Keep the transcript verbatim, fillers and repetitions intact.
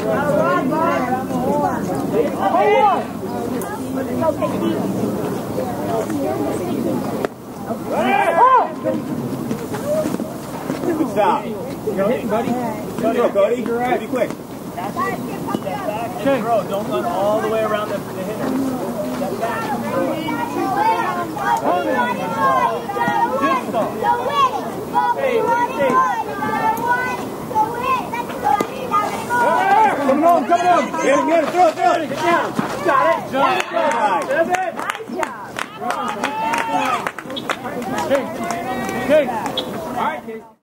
Good stop. You're hitting, buddy. Cody, Cody. Right. Be quick. Step back and throw. Don't run all the way around the, the hitter. Step back and throw it. Come on, come on. Get him, get him. Throw it, throw it. Get down. Got it. Jump. That's it. Nice job. Okay. Okay. All right, kids.